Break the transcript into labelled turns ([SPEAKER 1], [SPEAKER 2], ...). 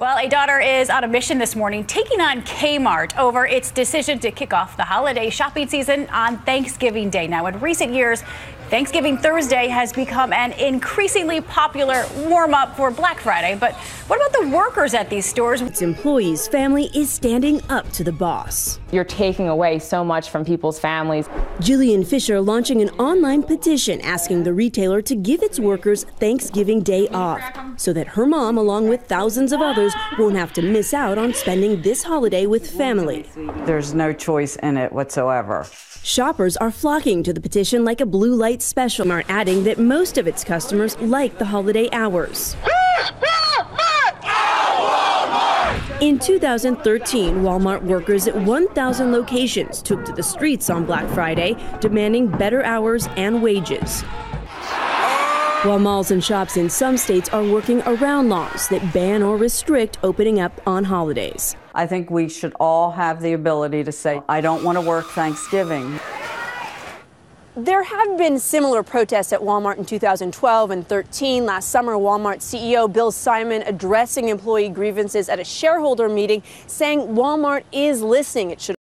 [SPEAKER 1] Well, a daughter is on a mission this morning, taking on Kmart over its decision to kick off the holiday shopping season on Thanksgiving Day. Now, in recent years, Thanksgiving Thursday has become an increasingly popular warm-up for Black Friday. But what about the workers at these stores?
[SPEAKER 2] Its employees' family is standing up to the boss.
[SPEAKER 3] You're taking away so much from people's families.
[SPEAKER 2] Jillian Fisher launching an online petition asking the retailer to give its workers Thanksgiving Day off so that her mom, along with thousands of others, won't have to miss out on spending this holiday with family.
[SPEAKER 4] There's no choice in it whatsoever.
[SPEAKER 2] Shoppers are flocking to the petition like a blue light special, Kmart adding that most of its customers like the holiday hours. In 2013, Walmart workers at 1,000 locations took to the streets on Black Friday, demanding better hours and wages. While malls and shops in some states are working around laws that ban or restrict opening up on holidays.
[SPEAKER 4] I think we should all have the ability to say, I don't want to work Thanksgiving.
[SPEAKER 5] There have been similar protests at Walmart in 2012 and 13. Last summer, Walmart CEO Bill Simon addressing employee grievances at a shareholder meeting, saying Walmart is listening. It should